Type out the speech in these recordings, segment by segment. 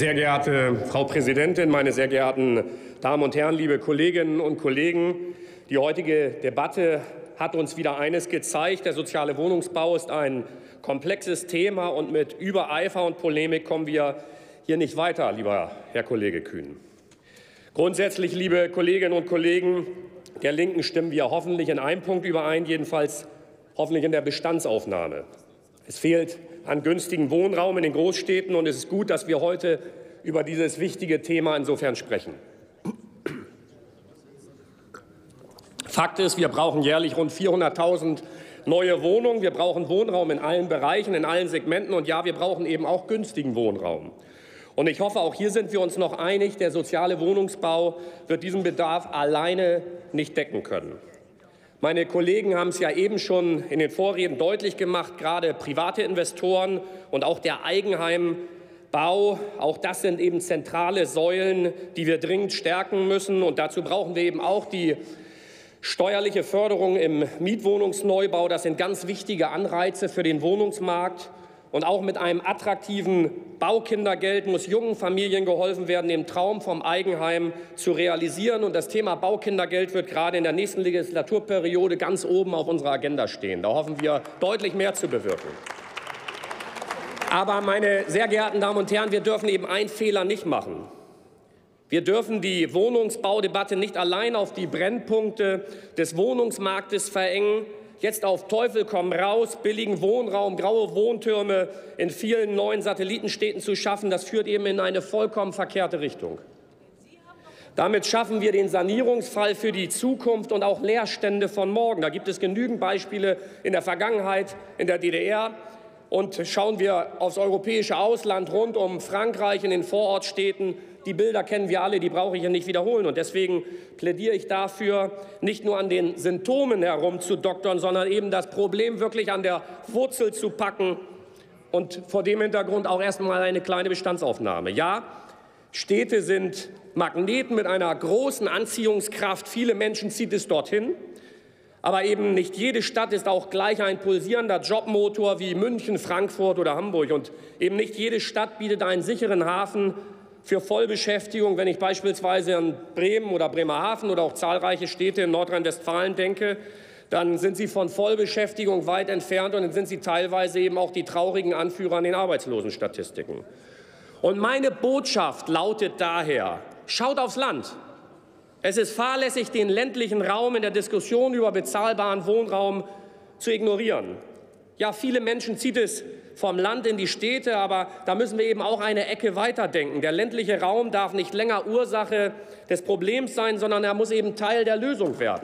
Sehr geehrte Frau Präsidentin, meine sehr geehrten Damen und Herren, liebe Kolleginnen und Kollegen! Die heutige Debatte hat uns wieder eines gezeigt. Der soziale Wohnungsbau ist ein komplexes Thema, und mit Übereifer und Polemik kommen wir hier nicht weiter, lieber Herr Kollege Kühn. Grundsätzlich, liebe Kolleginnen und Kollegen der Linken, stimmen wir hoffentlich in einem Punkt überein, jedenfalls hoffentlich in der Bestandsaufnahme. Es fehlt an günstigem Wohnraum in den Großstädten, und es ist gut, dass wir heute über dieses wichtige Thema insofern sprechen. Fakt ist, wir brauchen jährlich rund 400.000 neue Wohnungen. Wir brauchen Wohnraum in allen Bereichen, in allen Segmenten. Und ja, wir brauchen eben auch günstigen Wohnraum. Und ich hoffe, auch hier sind wir uns noch einig, der soziale Wohnungsbau wird diesen Bedarf alleine nicht decken können. Meine Kollegen haben es ja eben schon in den Vorreden deutlich gemacht, gerade private Investoren und auch der Eigenheimbau, auch das sind eben zentrale Säulen, die wir dringend stärken müssen. Und dazu brauchen wir eben auch die steuerliche Förderung im Mietwohnungsneubau. Das sind ganz wichtige Anreize für den Wohnungsmarkt. Und auch mit einem attraktiven Baukindergeld muss jungen Familien geholfen werden, den Traum vom Eigenheim zu realisieren. Und das Thema Baukindergeld wird gerade in der nächsten Legislaturperiode ganz oben auf unserer Agenda stehen. Da hoffen wir, deutlich mehr zu bewirken. Aber, meine sehr geehrten Damen und Herren, wir dürfen eben einen Fehler nicht machen. Wir dürfen die Wohnungsbaudebatte nicht allein auf die Brennpunkte des Wohnungsmarktes verengen. Jetzt auf Teufel komm raus, billigen Wohnraum, graue Wohntürme in vielen neuen Satellitenstädten zu schaffen, das führt eben in eine vollkommen verkehrte Richtung. Damit schaffen wir den Sanierungsfall für die Zukunft und auch Leerstände von morgen. Da gibt es genügend Beispiele in der Vergangenheit, in der DDR. Und schauen wir aufs europäische Ausland rund um Frankreich in den Vorortstädten. Die Bilder kennen wir alle, die brauche ich hier nicht wiederholen. Und deswegen plädiere ich dafür, nicht nur an den Symptomen herumzudoktern, sondern eben das Problem wirklich an der Wurzel zu packen. Und vor dem Hintergrund auch erst einmal eine kleine Bestandsaufnahme. Ja, Städte sind Magneten mit einer großen Anziehungskraft. Viele Menschen zieht es dorthin. Aber eben nicht jede Stadt ist auch gleich ein pulsierender Jobmotor wie München, Frankfurt oder Hamburg. Und eben nicht jede Stadt bietet einen sicheren Hafen für Vollbeschäftigung. Wenn ich beispielsweise an Bremen oder Bremerhaven oder auch zahlreiche Städte in Nordrhein-Westfalen denke, dann sind sie von Vollbeschäftigung weit entfernt, und dann sind sie teilweise eben auch die traurigen Anführer in den Arbeitslosenstatistiken. Und meine Botschaft lautet daher: Schaut aufs Land. Es ist fahrlässig, den ländlichen Raum in der Diskussion über bezahlbaren Wohnraum zu ignorieren. Ja, viele Menschen zieht es vom Land in die Städte, aber da müssen wir eben auch eine Ecke weiterdenken. Der ländliche Raum darf nicht länger Ursache des Problems sein, sondern er muss eben Teil der Lösung werden.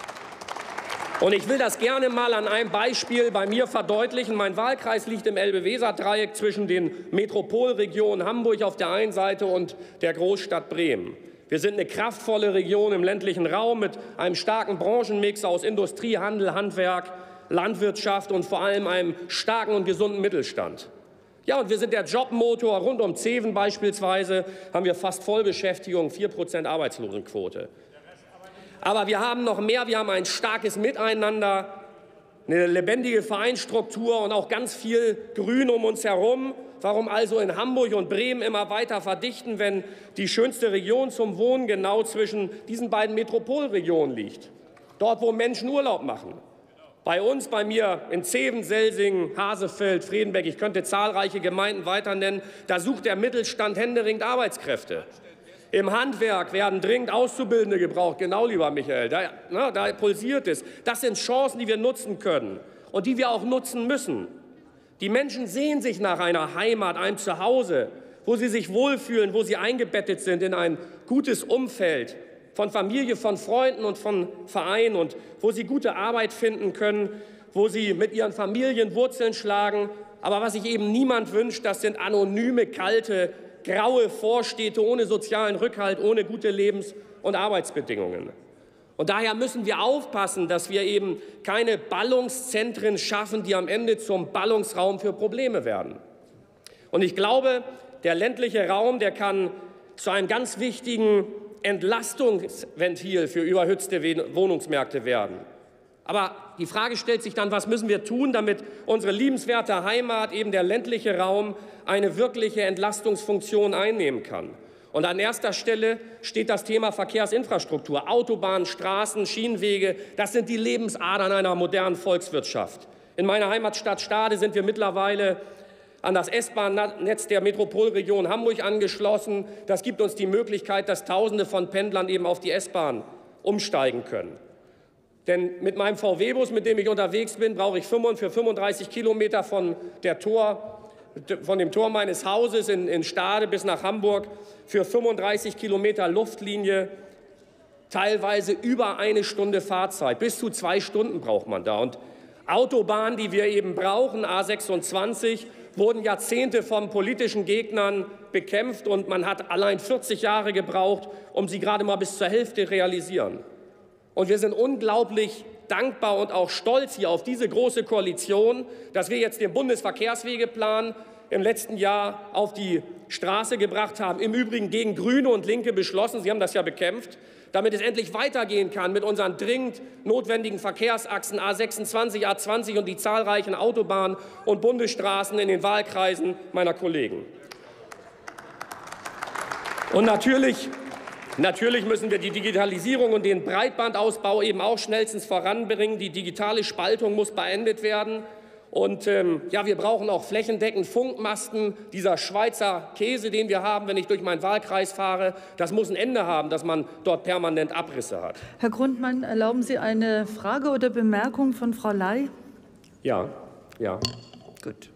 Und ich will das gerne mal an einem Beispiel bei mir verdeutlichen. Mein Wahlkreis liegt im Elbe-Weser-Dreieck zwischen den Metropolregionen Hamburg auf der einen Seite und der Großstadt Bremen. Wir sind eine kraftvolle Region im ländlichen Raum mit einem starken Branchenmix aus Industrie, Handel, Handwerk, Landwirtschaft und vor allem einem starken und gesunden Mittelstand. Ja, und wir sind der Jobmotor. Rund um Zeven beispielsweise haben wir fast Vollbeschäftigung, 4% Arbeitslosenquote. Aber wir haben noch mehr. Wir haben ein starkes Miteinander, eine lebendige Vereinsstruktur und auch ganz viel Grün um uns herum. Warum also in Hamburg und Bremen immer weiter verdichten, wenn die schönste Region zum Wohnen genau zwischen diesen beiden Metropolregionen liegt? Dort, wo Menschen Urlaub machen. Bei uns, bei mir in Zeven, Selsingen, Hasefeld, Fredenbeck, ich könnte zahlreiche Gemeinden weiter nennen, da sucht der Mittelstand händeringend Arbeitskräfte. Im Handwerk werden dringend Auszubildende gebraucht, genau, lieber Michael, da pulsiert es. Das sind Chancen, die wir nutzen können und die wir auch nutzen müssen. Die Menschen sehen sich nach einer Heimat, einem Zuhause, wo sie sich wohlfühlen, wo sie eingebettet sind in ein gutes Umfeld von Familie, von Freunden und von Vereinen, und wo sie gute Arbeit finden können, wo sie mit ihren Familien Wurzeln schlagen. Aber was sich eben niemand wünscht, das sind anonyme, kalte, graue Vorstädte ohne sozialen Rückhalt, ohne gute Lebens- und Arbeitsbedingungen. Und daher müssen wir aufpassen, dass wir eben keine Ballungszentren schaffen, die am Ende zum Ballungsraum für Probleme werden. Und ich glaube, der ländliche Raum, der kann zu einem ganz wichtigen Entlastungsventil für überhitzte Wohnungsmärkte werden. Aber die Frage stellt sich dann, was müssen wir tun, damit unsere liebenswerte Heimat, eben der ländliche Raum, eine wirkliche Entlastungsfunktion einnehmen kann. Und an erster Stelle steht das Thema Verkehrsinfrastruktur. Autobahnen, Straßen, Schienenwege, das sind die Lebensadern einer modernen Volkswirtschaft. In meiner Heimatstadt Stade sind wir mittlerweile an das S-Bahn-Netz der Metropolregion Hamburg angeschlossen. Das gibt uns die Möglichkeit, dass Tausende von Pendlern eben auf die S-Bahn umsteigen können. Denn mit meinem VW-Bus, mit dem ich unterwegs bin, brauche ich für 35 Kilometer von dem Tor meines Hauses in Stade bis nach Hamburg für 35 Kilometer Luftlinie teilweise über 1 Stunde Fahrzeit. Bis zu 2 Stunden braucht man da. Und Autobahnen, die wir eben brauchen, A26, wurden Jahrzehnte von politischen Gegnern bekämpft, und man hat allein 40 Jahre gebraucht, um sie gerade mal bis zur Hälfte realisieren. Und wir sind unglaublich dankbar und auch stolz hier auf diese große Koalition, dass wir jetzt den Bundesverkehrswegeplan im letzten Jahr auf die Straße gebracht haben, im Übrigen gegen Grüne und Linke beschlossen, Sie haben das ja bekämpft, damit es endlich weitergehen kann mit unseren dringend notwendigen Verkehrsachsen A26, A20 und die zahlreichen Autobahnen und Bundesstraßen in den Wahlkreisen meiner Kollegen. Und natürlich müssen wir die Digitalisierung und den Breitbandausbau eben auch schnellstens voranbringen. Die digitale Spaltung muss beendet werden. Und ja, wir brauchen auch flächendeckend Funkmasten. Dieser Schweizer Käse, den wir haben, wenn ich durch meinen Wahlkreis fahre, das muss ein Ende haben, dass man dort permanent Abrisse hat. Herr Grundmann, erlauben Sie eine Frage oder Bemerkung von Frau Ley? Ja. Gut.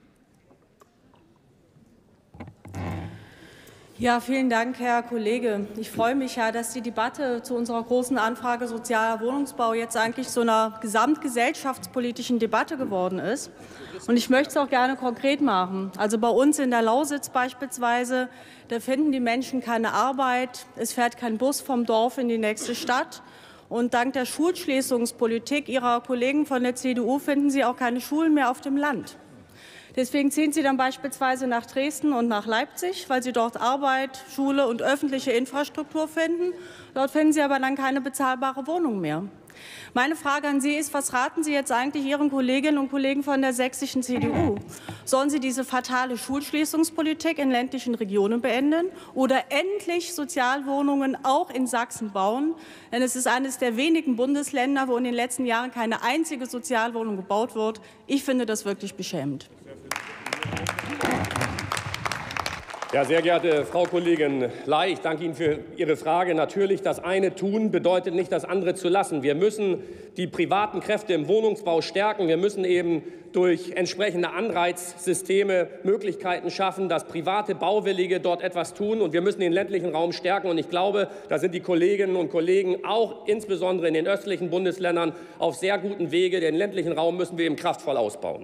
Ja, vielen Dank, Herr Kollege. Ich freue mich ja, dass die Debatte zu unserer großen Anfrage sozialer Wohnungsbau jetzt eigentlich zu einer gesamtgesellschaftspolitischen Debatte geworden ist. Und ich möchte es auch gerne konkret machen. Also bei uns in der Lausitz beispielsweise, da finden die Menschen keine Arbeit, es fährt kein Bus vom Dorf in die nächste Stadt. Und dank der Schulschließungspolitik Ihrer Kollegen von der CDU finden Sie auch keine Schulen mehr auf dem Land. Deswegen ziehen Sie dann beispielsweise nach Dresden und nach Leipzig, weil Sie dort Arbeit, Schule und öffentliche Infrastruktur finden. Dort finden Sie aber dann keine bezahlbare Wohnung mehr. Meine Frage an Sie ist, was raten Sie jetzt eigentlich Ihren Kolleginnen und Kollegen von der sächsischen CDU? Sollen Sie diese fatale Schulschließungspolitik in ländlichen Regionen beenden oder endlich Sozialwohnungen auch in Sachsen bauen? Denn es ist eines der wenigen Bundesländer, wo in den letzten Jahren keine einzige Sozialwohnung gebaut wird. Ich finde das wirklich beschämend. Ja, sehr geehrte Frau Kollegin Ley, ich danke Ihnen für Ihre Frage. Natürlich, das eine tun bedeutet nicht, das andere zu lassen. Wir müssen die privaten Kräfte im Wohnungsbau stärken. Wir müssen eben durch entsprechende Anreizsysteme Möglichkeiten schaffen, dass private Bauwillige dort etwas tun. Und wir müssen den ländlichen Raum stärken. Und ich glaube, da sind die Kolleginnen und Kollegen auch insbesondere in den östlichen Bundesländern auf sehr gutem Wege. Den ländlichen Raum müssen wir eben kraftvoll ausbauen.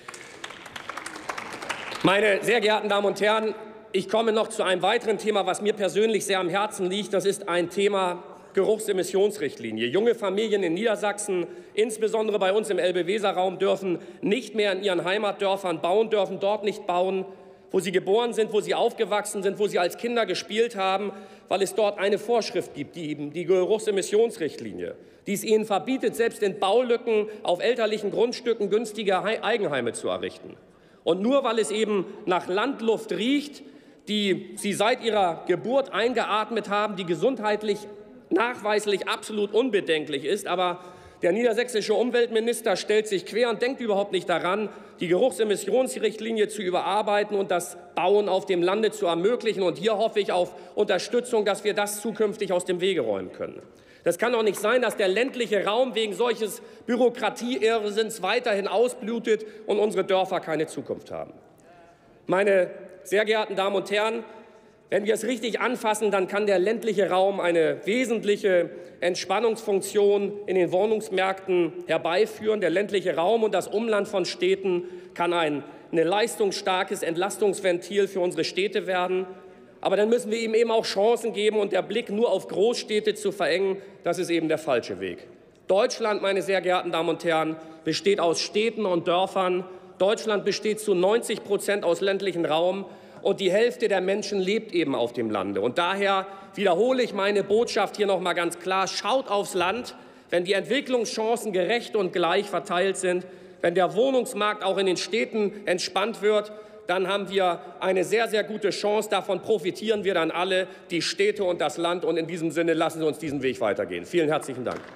Meine sehr geehrten Damen und Herren, ich komme noch zu einem weiteren Thema, was mir persönlich sehr am Herzen liegt. Das ist ein Thema Geruchsemissionsrichtlinie. Junge Familien in Niedersachsen, insbesondere bei uns im Elbe-Weser-Raum, dürfen nicht mehr in ihren Heimatdörfern bauen, dürfen dort nicht bauen, wo sie geboren sind, wo sie aufgewachsen sind, wo sie als Kinder gespielt haben, weil es dort eine Vorschrift gibt, die Geruchsemissionsrichtlinie, die es ihnen verbietet, selbst in Baulücken auf elterlichen Grundstücken günstige Eigenheime zu errichten. Und nur weil es eben nach Landluft riecht, die sie seit ihrer Geburt eingeatmet haben, die gesundheitlich nachweislich absolut unbedenklich ist. Aber der niedersächsische Umweltminister stellt sich quer und denkt überhaupt nicht daran, die Geruchsemissionsrichtlinie zu überarbeiten und das Bauen auf dem Lande zu ermöglichen. Und hier hoffe ich auf Unterstützung, dass wir das zukünftig aus dem Wege räumen können. Das kann doch nicht sein, dass der ländliche Raum wegen solches Bürokratieirrsinns weiterhin ausblutet und unsere Dörfer keine Zukunft haben. Meine sehr geehrten Damen und Herren, wenn wir es richtig anfassen, dann kann der ländliche Raum eine wesentliche Entspannungsfunktion in den Wohnungsmärkten herbeiführen. Der ländliche Raum und das Umland von Städten kann ein leistungsstarkes Entlastungsventil für unsere Städte werden. Aber dann müssen wir ihm eben auch Chancen geben, und der Blick nur auf Großstädte zu verengen, das ist eben der falsche Weg. Deutschland, meine sehr geehrten Damen und Herren, besteht aus Städten und Dörfern. Deutschland besteht zu 90% aus ländlichem Raum, und die Hälfte der Menschen lebt eben auf dem Lande. Und daher wiederhole ich meine Botschaft hier noch mal ganz klar: Schaut aufs Land, wenn die Entwicklungschancen gerecht und gleich verteilt sind, wenn der Wohnungsmarkt auch in den Städten entspannt wird, dann haben wir eine sehr, sehr gute Chance. Davon profitieren wir dann alle, die Städte und das Land. Und in diesem Sinne lassen Sie uns diesen Weg weitergehen. Vielen herzlichen Dank.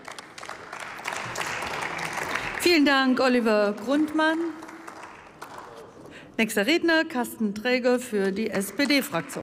Vielen Dank, Oliver Grundmann. Nächster Redner, Carsten Träger für die SPD-Fraktion.